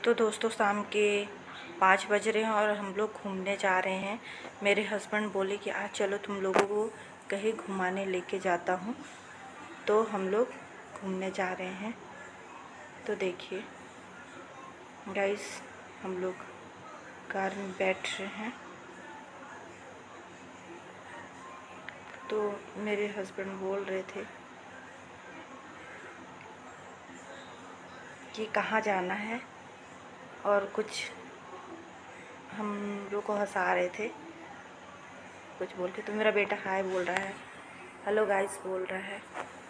तो दोस्तों शाम के 5 बज रहे हैं और हम लोग घूमने जा रहे हैं। मेरे हस्बैंड बोले कि आज चलो तुम लोगों को कहीं घुमाने लेके जाता हूँ, तो हम लोग घूमने जा रहे हैं। तो देखिए गाइस, हम लोग कार में बैठ रहे हैं। तो मेरे हस्बैंड बोल रहे थे कि कहाँ जाना है, और कुछ हम लोग को हंसा रहे थे कुछ बोल के। तो मेरा बेटा हाय बोल रहा है, हेलो गाइस बोल रहा है,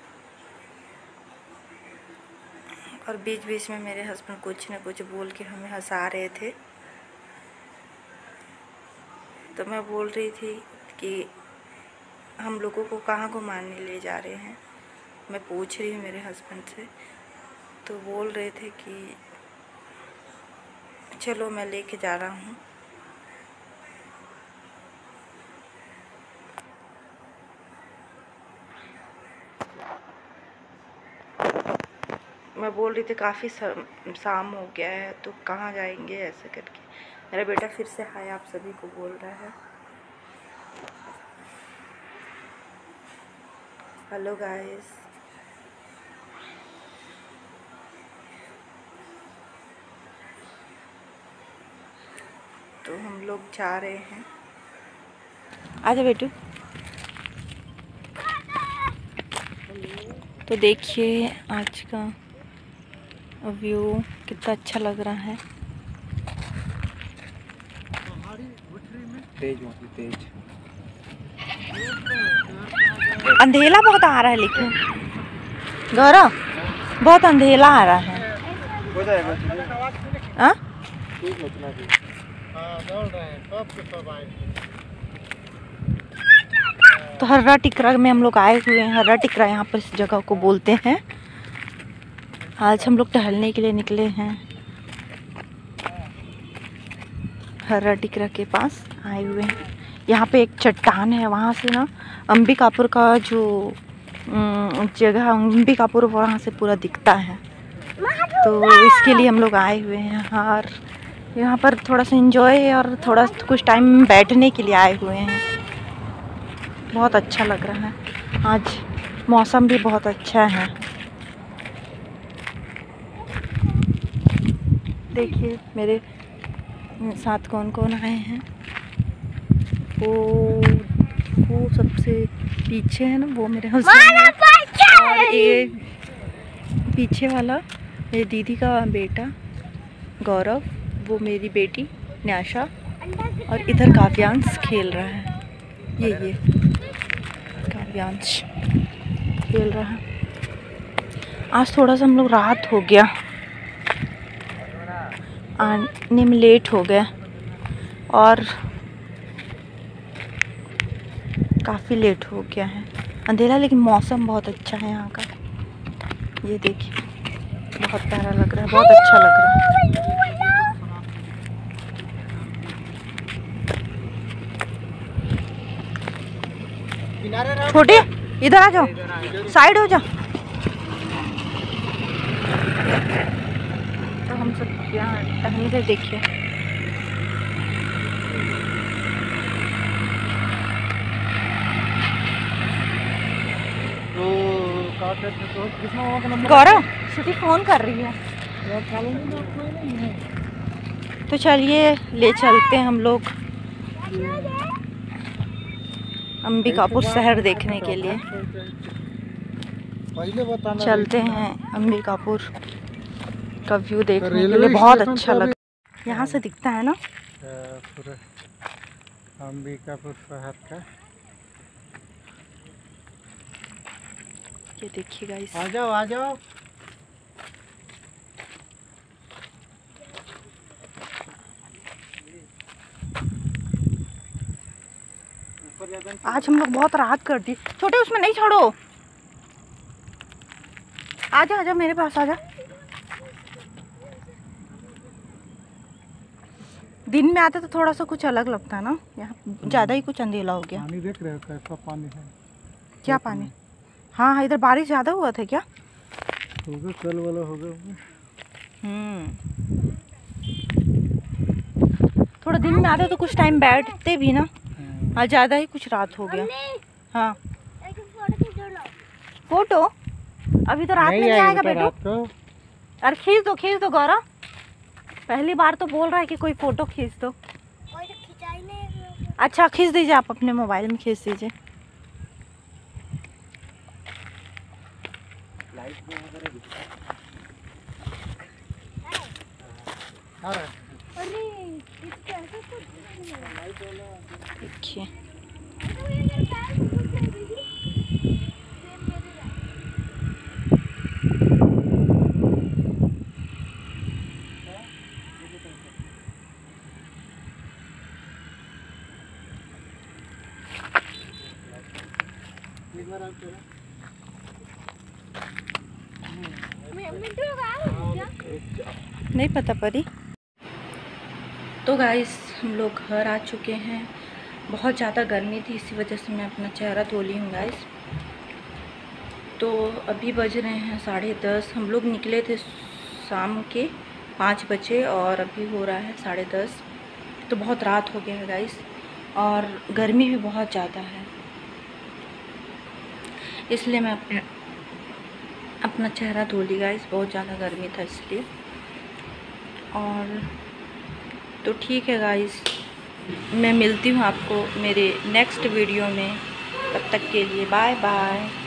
और बीच बीच में मेरे हस्बैंड कुछ न कुछ बोल के हमें हंसा रहे थे। तो मैं बोल रही थी कि हम लोगों को कहाँ घुमाने ले जा रहे हैं, मैं पूछ रही हूँ मेरे हस्बैंड से। तो बोल रहे थे कि चलो मैं लेके जा रहा हूँ। मैं बोल रही थी काफ़ी शाम हो गया है, तो कहाँ जाएंगे ऐसे करके। मेरा बेटा फिर से हाय आप सभी को बोल रहा है, हेलो गाइस। तो हम लोग जा रहे हैं, आजा बेटू। तो देखिए आज का व्यू कितना अच्छा लग रहा है। तेज अंधेला बहुत आ रहा है, लेकिन गौरव बहुत अंधेला आ रहा है। हो जाएगा। हाँ तो हर्रा टिकरा में हम लोग आए हुए हैं। हर्रा टिकरा यहाँ पर इस जगह को बोलते हैं। आज हम लोग टहलने के लिए निकले हैं, हर्रा टिकरा के पास आए हुए हैं। यहाँ पे एक चट्टान है, वहाँ से ना अंबिकापुर का जो जगह अंबिकापुर, वहाँ से पूरा दिखता है। तो इसके लिए हम लोग आए हुए हैं और यहाँ पर थोड़ा सा एंजॉय और थोड़ा कुछ टाइम बैठने के लिए आए हुए हैं। बहुत अच्छा लग रहा है, आज मौसम भी बहुत अच्छा है। देखिए मेरे साथ कौन कौन आए हैं। वो सबसे पीछे है ना, वो मेरे हस्बैंड, और ये पीछे वाला मेरी दीदी का बेटा गौरव, वो मेरी बेटी न्याशा, और इधर काव्यांश खेल रहा है। ये काव्यांश खेल रहा है। आज थोड़ा सा हम लोग रात हो गया, आने में लेट हो गया और काफ़ी लेट हो गया है, अंधेरा, लेकिन मौसम बहुत अच्छा है यहाँ का। ये देखिए बहुत प्यारा लग रहा है, बहुत अच्छा लग रहा है। छोटे इधर आ जाओ, साइड हो जाओ। तो हम सब यहाँ टहलते, देखिए गौरव श्रुति फोन कर रही है। तो चलिए ले चलते हैं हम लोग अंबिकापुर शहर देखने के लिए। चलते हैं अंबिकापुर का व्यू देखने के लिए, बहुत अच्छा लग, यहाँ से दिखता है ना पूरे अंबिकापुर शहर का। ये देखिए गाइस, आ जाओ आ जाओ। आज हम लोग बहुत रात कर दी। छोटे उसमें नहीं छोड़ो, आजा आजा मेरे पास आजा। दिन में आते तो थोड़ा सा कुछ अलग लगता है ना, यहाँ ज़्यादा ही कुछ अंधेला हो गया। पानी देख रहे हो कैसा पानी है? क्या पानी? हाँ हाँ, इधर बारिश ज़्यादा हुआ था क्या? होगा, कल वाला होगा। थोड़ा दिन में आते तो कुछ टाइम बैठते भी ना। हाँ ज़्यादा ही कुछ रात हो गया। हाँ फोटो अभी तो रात में नहीं आएगा बेटू। अरे खींच दो गौरव, पहली बार तो बोल रहा है कि कोई फोटो खींच दो। अच्छा खींच दीजिए, आप अपने मोबाइल में खींच दीजिए। देखिए नहीं पता परी। तो गाइस हम लोग घर आ चुके हैं। बहुत ज़्यादा गर्मी थी, इसी वजह से मैं अपना चेहरा धो ली हूँ गाइस। तो अभी बज रहे हैं 10:30। हम लोग निकले थे शाम के 5 बजे और अभी हो रहा है 10:30। तो बहुत रात हो गया है गाइस, और गर्मी भी बहुत ज़्यादा है, इसलिए मैं अपना चेहरा धो ली गाइस। बहुत ज़्यादा गर्मी था इसलिए। और तो ठीक है गाइस, मैं मिलती हूँ आपको मेरे नेक्स्ट वीडियो में। तब तक के लिए बाय बाय।